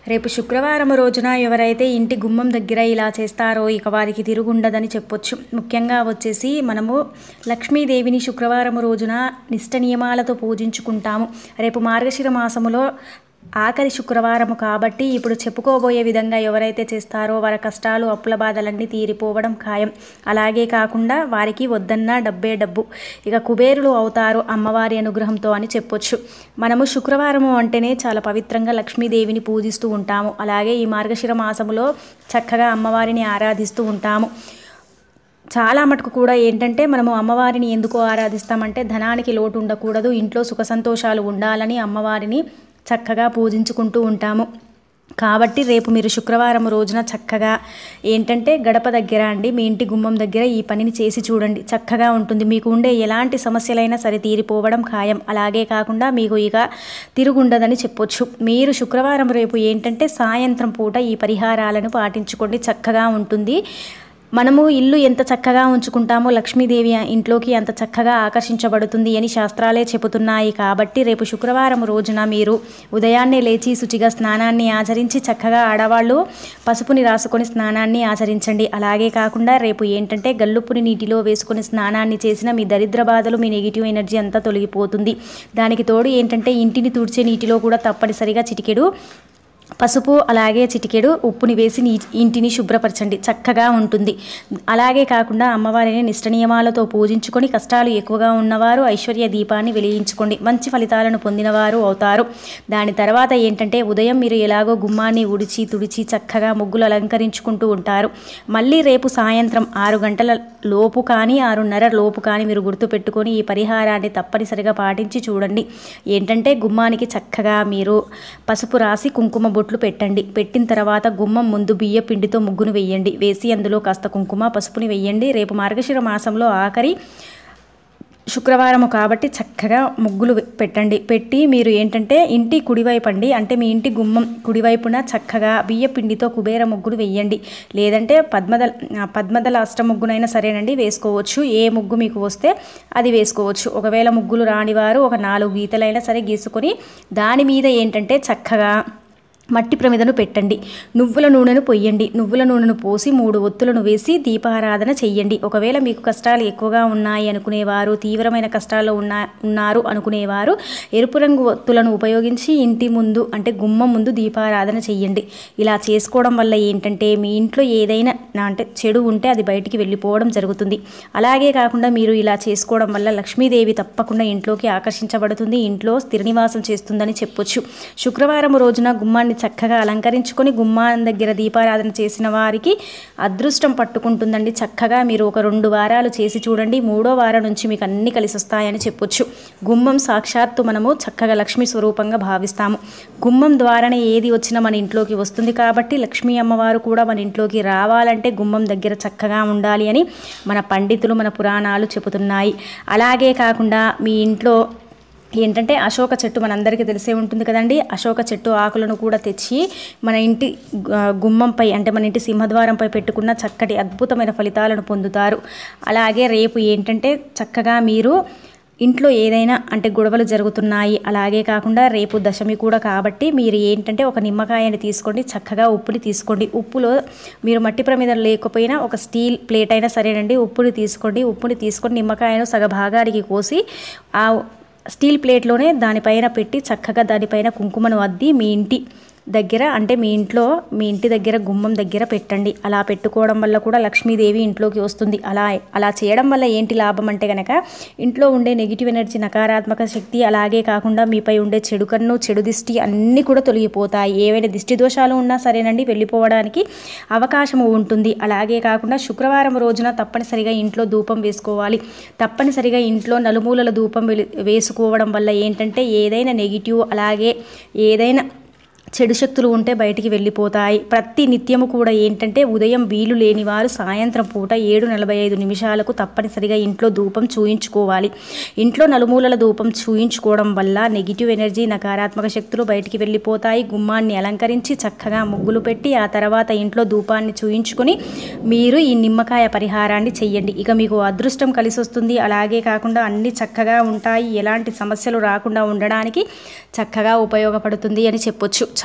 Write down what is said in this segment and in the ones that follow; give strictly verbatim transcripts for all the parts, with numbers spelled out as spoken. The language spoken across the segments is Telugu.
రేపు శుక్రవారం రోజున ఎవరైతే ఇంటి గుమ్మం దగ్గర ఇలా చేస్తారో ఇక వారికి తిరుగుండదని చెప్పొచ్చు. ముఖ్యంగా వచ్చేసి మనము లక్ష్మీదేవిని శుక్రవారం రోజున నిష్ట నియమాలతో పూజించుకుంటాము. రేపు మార్గశిర మాసములో ఆఖరి శుక్రవారము కాబట్టి ఇప్పుడు చెప్పుకోబోయే విధంగా ఎవరైతే చేస్తారో వారి కష్టాలు అప్పుల బాధలన్నీ తీరిపోవడం ఖాయం. అలాగే కాకుండా వారికి వద్దన్న డబ్బే డబ్బు, ఇక కుబేరులు అవుతారు అమ్మవారి అనుగ్రహంతో అని చెప్పొచ్చు. మనము శుక్రవారము అంటేనే చాలా పవిత్రంగా లక్ష్మీదేవిని పూజిస్తూ ఉంటాము. అలాగే ఈ మార్గశిర మాసములో చక్కగా అమ్మవారిని ఆరాధిస్తూ ఉంటాము. చాలా మటుకు కూడా ఏంటంటే మనము అమ్మవారిని ఎందుకు ఆరాధిస్తామంటే ధనానికి లోటు ఉండకూడదు, ఇంట్లో సుఖ సంతోషాలు ఉండాలని అమ్మవారిని చక్కగా పూజించుకుంటూ ఉంటాము. కాబట్టి రేపు మీరు శుక్రవారం రోజున చక్కగా ఏంటంటే గడప దగ్గర అండి మీ ఇంటి గుమ్మం దగ్గర ఈ పనిని చేసి చూడండి. చక్కగా ఉంటుంది. మీకు ఉండే ఎలాంటి సమస్యలైనా సరే తీరిపోవడం ఖాయం. అలాగే కాకుండా మీకు ఇక తిరుగుండదని చెప్పొచ్చు. మీరు శుక్రవారం రేపు ఏంటంటే సాయంత్రం పూట ఈ పరిహారాలను పాటించుకోండి. చక్కగా ఉంటుంది. మనము ఇల్లు ఎంత చక్కగా ఉంచుకుంటామో లక్ష్మీదేవి ఇంట్లోకి అంత చక్కగా ఆకర్షించబడుతుంది అని శాస్త్రాలే చెబుతున్నాయి. కాబట్టి రేపు శుక్రవారం రోజున మీరు ఉదయాన్నే లేచి శుచిగా స్నానాన్ని ఆచరించి చక్కగా ఆడవాళ్ళు పసుపుని రాసుకొని స్నానాన్ని ఆచరించండి. అలాగే కాకుండా రేపు ఏంటంటే గల్లుప్పుని నీటిలో వేసుకొని స్నానాన్ని చేసిన మీ దరిద్ర బాధలు, మీ నెగిటివ్ ఎనర్జీ అంతా తొలగిపోతుంది. దానికి తోడు ఏంటంటే ఇంటిని తుడిచే నీటిలో కూడా తప్పనిసరిగా చిటికెడు పసుపు అలాగే చిటికెడు ఉప్పుని వేసి నీ ఇంటిని శుభ్రపరచండి. చక్కగా ఉంటుంది. అలాగే కాకుండా అమ్మవారిని నిష్ట నియమాలతో పూజించుకొని కష్టాలు ఎక్కువగా ఉన్నవారు ఐశ్వర్య దీపాన్ని వెలిగించుకోండి. మంచి ఫలితాలను పొందినవారు అవుతారు. దాని తర్వాత ఏంటంటే ఉదయం మీరు ఎలాగో గుమ్మాన్ని ఉడిచి తుడిచి చక్కగా ముగ్గులు అలంకరించుకుంటూ ఉంటారు. మళ్ళీ రేపు సాయంత్రం ఆరు గంటల లోపు కానీ ఆరున్నర లోపు కానీ మీరు గుర్తుపెట్టుకొని ఈ పరిహారాన్ని తప్పనిసరిగా పాటించి చూడండి. ఏంటంటే గుమ్మానికి చక్కగా మీరు పసుపు రాసి కుంకుమ బొట్లు పెట్టండి. పెట్టిన తర్వాత గుమ్మం ముందు బియ్య పిండితో ముగ్గును వేయండి. వేసి అందులో కాస్త కుంకుమ పసుపుని వేయండి. రేపు మార్గశిర మాసంలో ఆఖరి శుక్రవారము కాబట్టి చక్కగా ముగ్గులు పెట్టండి. పెట్టి మీరు ఏంటంటే ఇంటి కుడివైపు అండి అంటే మీ ఇంటి గుమ్మం కుడివైపున చక్కగా బియ్య పిండితో కుబేర ముగ్గులు వేయండి. లేదంటే పద్మదల పద్మదల అష్ట ముగ్గునైనా సరేనండి వేసుకోవచ్చు. ఏ ముగ్గు మీకు వస్తే అది వేసుకోవచ్చు. ఒకవేళ ముగ్గులు రానివారు ఒక నాలుగు గీతలైనా సరే గీసుకొని దాని మీద ఏంటంటే చక్కగా మట్టి ప్రమిదను పెట్టండి. నువ్వుల నూనెను పొయ్యండి. నువ్వుల నూనెను పోసి మూడు ఒత్తులను వేసి దీపారాధన చెయ్యండి. ఒకవేళ మీకు కష్టాలు ఎక్కువగా ఉన్నాయి అనుకునేవారు, తీవ్రమైన కష్టాల్లో ఉన్నా ఉన్నారు అనుకునేవారు ఎరుపు రంగు ఒత్తులను ఉపయోగించి ఇంటి ముందు అంటే గుమ్మం ముందు దీపారాధన చెయ్యండి. ఇలా చేసుకోవడం వల్ల ఏంటంటే మీ ఇంట్లో ఏదైనా అంటే చెడు ఉంటే అది బయటికి వెళ్ళిపోవడం జరుగుతుంది. అలాగే కాకుండా మీరు ఇలా చేసుకోవడం వల్ల లక్ష్మీదేవి తప్పకుండా ఇంట్లోకి ఆకర్షించబడుతుంది, ఇంట్లో స్థిర నివాసం చేస్తుందని చెప్పొచ్చు. శుక్రవారం రోజున గుమ్మాన్ని చక్కగా అలంకరించుకొని గుమ్మాన్ దగ్గర దీపారాధన చేసిన వారికి అదృష్టం పట్టుకుంటుందండి. చక్కగా మీరు ఒక రెండు వారాలు చేసి చూడండి. మూడో వారం నుంచి మీకు అన్ని కలిసి వస్తాయని చెప్పొచ్చు. గుమ్మం సాక్షాత్తు మనము చక్కగా లక్ష్మీ స్వరూపంగా భావిస్తాము. గుమ్మం ద్వారానే ఏది వచ్చినా మన ఇంట్లోకి వస్తుంది. కాబట్టి లక్ష్మీ అమ్మవారు కూడా మన ఇంట్లోకి రావాలంటే గుమ్మం దగ్గర చక్కగా ఉండాలి అని మన పండితులు మన పురాణాలు చెబుతున్నాయి. అలాగే కాకుండా మీ ఇంట్లో ఏంటంటే అశోక చెట్టు మనందరికీ తెలిసే ఉంటుంది కదండి. అశోక చెట్టు ఆకులను కూడా తెచ్చి మన ఇంటి గుమ్మంపై అంటే మన ఇంటి సింహద్వారంపై పెట్టుకున్న చక్కటి అద్భుతమైన ఫలితాలను పొందుతారు. అలాగే రేపు ఏంటంటే చక్కగా మీరు ఇంట్లో ఏదైనా అంటే గొడవలు జరుగుతున్నాయి. అలాగే కాకుండా రేపు దశమి కూడా కాబట్టి మీరు ఏంటంటే ఒక నిమ్మకాయని తీసుకోండి. చక్కగా ఉప్పుని తీసుకోండి. ఉప్పులో మీరు మట్టి ప్రమిద లేకపోయినా ఒక స్టీల్ ప్లేట్ అయినా సరేనండి ఉప్పుని తీసుకోండి. ఉప్పుని తీసుకొని నిమ్మకాయను సగ భాగానికి కోసి ఆ స్టీల్ ప్లేట్లోనే దానిపైన పెట్టి చక్కగా దానిపైన కుంకుమను అద్ది మీ ఇంటి దగ్గర అంటే మీ ఇంట్లో మీ ఇంటి దగ్గర గుమ్మం దగ్గర పెట్టండి. అలా పెట్టుకోవడం వల్ల కూడా లక్ష్మీదేవి ఇంట్లోకి వస్తుంది. అలా అలా చేయడం వల్ల ఏంటి లాభం అంటే కనుక ఇంట్లో ఉండే నెగిటివ్ ఎనర్జీ, నకారాత్మక శక్తి, అలాగే కాకుండా మీపై ఉండే చెడు కన్ను, చెడు దిష్టి అన్నీ కూడా తొలగిపోతాయి. ఏవైనా దిష్టి దోషాలు ఉన్నా సరేనండి వెళ్ళిపోవడానికి అవకాశం ఉంటుంది. అలాగే కాకుండా శుక్రవారం రోజున తప్పనిసరిగా ఇంట్లో ధూపం వేసుకోవాలి. తప్పనిసరిగా ఇంట్లో నలుమూలల ధూపం వేసుకోవడం వల్ల ఏంటంటే ఏదైనా నెగిటివ్ అలాగే ఏదైనా చెడు శక్తులు ఉంటే బయటికి వెళ్ళిపోతాయి. ప్రతి నిత్యము కూడా ఏంటంటే ఉదయం వీలు లేని వారు సాయంత్రం పూట ఏడు నలభై ఐదు నిమిషాలకు తప్పనిసరిగా ఇంట్లో ధూపం చూయించుకోవాలి. ఇంట్లో నలుమూలల ధూపం చూయించుకోవడం వల్ల నెగిటివ్ ఎనర్జీ, నకారాత్మక శక్తులు బయటికి వెళ్ళిపోతాయి. గుమ్మాన్ని అలంకరించి చక్కగా ముగ్గులు పెట్టి ఆ తర్వాత ఇంట్లో ధూపాన్ని చూయించుకొని మీరు ఈ నిమ్మకాయ పరిహారాన్ని చెయ్యండి. ఇక మీకు అదృష్టం కలిసి వస్తుంది. అలాగే కాకుండా అన్ని చక్కగా ఉంటాయి. ఎలాంటి సమస్యలు రాకుండా ఉండడానికి చక్కగా ఉపయోగపడుతుంది అని చెప్పొచ్చు.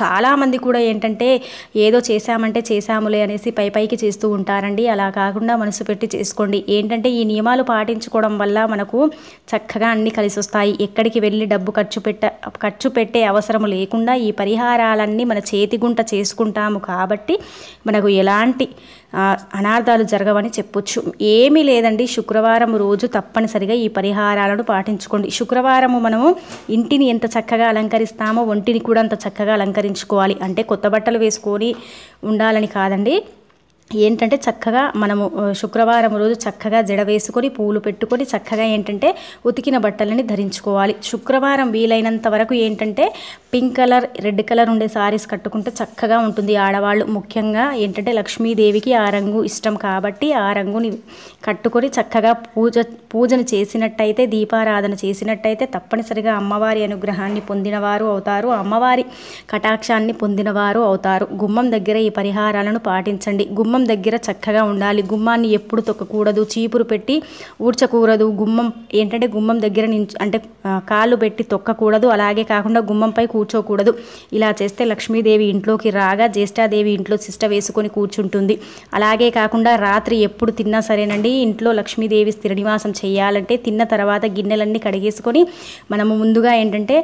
చాలామంది కూడా ఏంటంటే ఏదో చేశామంటే చేశాములే అనేసి పై పైకి చేస్తూ ఉంటారండి. అలా కాకుండా మనసు పెట్టి చేసుకోండి. ఏంటంటే ఈ నియమాలు పాటించుకోవడం వల్ల మనకు చక్కగా అన్నీ కలిసి వస్తాయి. ఎక్కడికి వెళ్ళి డబ్బు ఖర్చు పెట్ట ఖర్చు పెట్టే అవసరం లేకుండా ఈ పరిహారాలన్నీ మన చేతిగుంట చేసుకుంటాము కాబట్టి మనకు ఎలాంటి అనార్థాలు జరగవని చెప్పొచ్చు. ఏమీ లేదండి, శుక్రవారం రోజు తప్పనిసరిగా ఈ పరిహారాలను పాటించుకోండి. శుక్రవారము మనము ఇంటిని ఎంత చక్కగా అలంకరిస్తామో ఒంటిని కూడా అంత చక్కగా అలంకరించుకోవాలి. అంటే కొత్త బట్టలు వేసుకొని ఉండాలని కాదండి, ఏంటంటే చక్కగా మనము శుక్రవారం రోజు చక్కగా జడ వేసుకొని పూలు పెట్టుకొని చక్కగా ఏంటంటే ఉతికిన బట్టలని ధరించుకోవాలి. శుక్రవారం వీలైనంత వరకు ఏంటంటే పింక్ కలర్ రెడ్ కలర్ ఉండే సారీస్ కట్టుకుంటే చక్కగా ఉంటుంది. ఆడవాళ్ళు ముఖ్యంగా ఏంటంటే లక్ష్మీదేవికి ఆ రంగు ఇష్టం కాబట్టి ఆ రంగుని కట్టుకొని చక్కగా పూజ పూజను చేసినట్టయితే, దీపారాధన చేసినట్టయితే తప్పనిసరిగా అమ్మవారి అనుగ్రహాన్ని పొందినవారు అవుతారు, అమ్మవారి కటాక్షాన్ని పొందినవారు అవుతారు. గుమ్మం దగ్గర ఈ పరిహారాలను పాటించండి. గుమ్మం దగ్గర చక్కగా ఉండాలి. గుమ్మాన్ని ఎప్పుడు తొక్కకూడదు, చీపురు పెట్టి ఊడ్చకూడదు. గుమ్మం ఏంటంటే గుమ్మం దగ్గర నుంచి అంటే కాళ్ళు పెట్టి తొక్కకూడదు. అలాగే కాకుండా గుమ్మంపై కూర్చోకూడదు. ఇలా చేస్తే లక్ష్మీదేవి ఇంట్లోకి రాగా జ్యేష్ఠాదేవి ఇంట్లో శిష్ట వేసుకొని కూర్చుంటుంది. అలాగే కాకుండా రాత్రి ఎప్పుడు తిన్నా సరేనండి, ఇంట్లో లక్ష్మీదేవి స్థిర నివాసం చేయాలంటే తిన్న తర్వాత గిన్నెలన్నీ కడిగేసుకొని మనము ముందుగా ఏంటంటే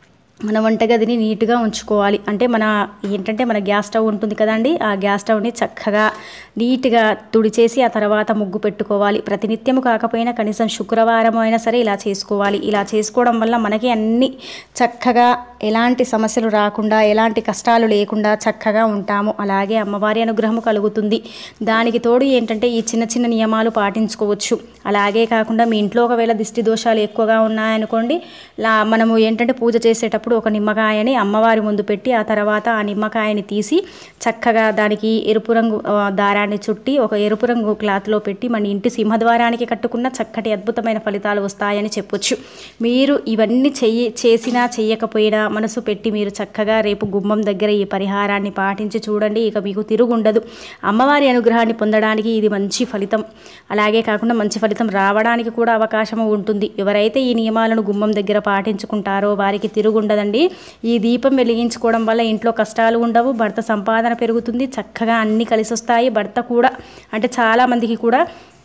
మన వంటగదిని నీట్గా ఉంచుకోవాలి. అంటే మన ఏంటంటే మన గ్యాస్ స్టవ్ ఉంటుంది కదండి, ఆ గ్యాస్ స్టవ్ని చక్కగా నీట్గా తుడిచేసి ఆ తర్వాత ముగ్గు పెట్టుకోవాలి. ప్రతినిత్యము కాకపోయినా కనీసం శుక్రవారం అయినా సరే ఇలా చేసుకోవాలి. ఇలా చేసుకోవడం వల్ల మనకి అన్ని చక్కగా ఎలాంటి సమస్యలు రాకుండా ఎలాంటి కష్టాలు లేకుండా చక్కగా ఉంటాము. అలాగే అమ్మవారి అనుగ్రహము కలుగుతుంది. దానికి తోడు ఏంటంటే ఈ చిన్న చిన్న నియమాలు పాటించుకోవచ్చు. అలాగే కాకుండా మీ ఇంట్లో ఒకవేళ దిష్టి దోషాలు ఎక్కువగా ఉన్నాయనుకోండి, లా మనము ఏంటంటే పూజ చేసేటప్పుడు ఒక నిమ్మకాయని అమ్మవారి ముందు పెట్టి ఆ తర్వాత ఆ నిమ్మకాయని తీసి చక్కగా దానికి ఎరుపు రంగు దారాన్ని చుట్టి ఒక ఎరుపు రంగు క్లాత్లో పెట్టి మన ఇంటి సింహద్వారానికి కట్టుకున్న చక్కటి అద్భుతమైన ఫలితాలు వస్తాయని చెప్పొచ్చు. మీరు ఇవన్నీ చెయ్యి చేసినా చెయ్యకపోయినా మనసు పెట్టి మీరు చక్కగా రేపు గుమ్మం దగ్గర ఈ పరిహారాన్ని పాటించి చూడండి. ఇక మీకు తిరుగుండదు. అమ్మవారి అనుగ్రహాన్ని పొందడానికి ఇది మంచి ఫలితం. అలాగే కాకుండా మంచి ఫలితం రావడానికి కూడా అవకాశం ఉంటుంది. ఎవరైతే ఈ నియమాలను గుమ్మం దగ్గర పాటించుకుంటారో వారికి తిరుగుండదండి. ఈ దీపం వెలిగించుకోవడం వల్ల ఇంట్లో కష్టాలు ఉండవు, భర్త సంపాదన పెరుగుతుంది, చక్కగా అన్నీ కలిసి వస్తాయి. భర్త కూడా అంటే చాలామందికి కూడా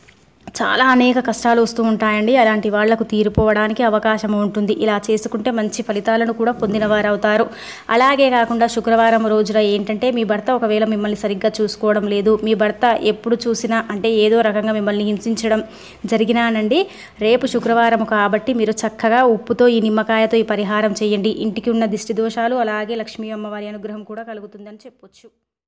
చాలా అనేక కష్టాలు వస్తూ ఉంటాయండి. అలాంటి వాళ్లకు తీరిపోవడానికి అవకాశం ఉంటుంది. ఇలా చేసుకుంటే మంచి ఫలితాలను కూడా పొందిన వారు అవుతారు. అలాగే కాకుండా శుక్రవారం రోజున ఏంటంటే మీ భర్త ఒకవేళ మిమ్మల్ని సరిగ్గా చూసుకోవడం లేదు, మీ భర్త ఎప్పుడు చూసినా అంటే ఏదో రకంగా మిమ్మల్ని హింసించడం జరిగినానండి, రేపు శుక్రవారం కాబట్టి మీరు చక్కగా ఉప్పుతో ఈ నిమ్మకాయతో ఈ పరిహారం చేయండి. ఇంటికి ఉన్న దిష్టి దోషాలు అలాగే లక్ష్మీ అమ్మవారి అనుగ్రహం కూడా కలుగుతుందని చెప్పొచ్చు.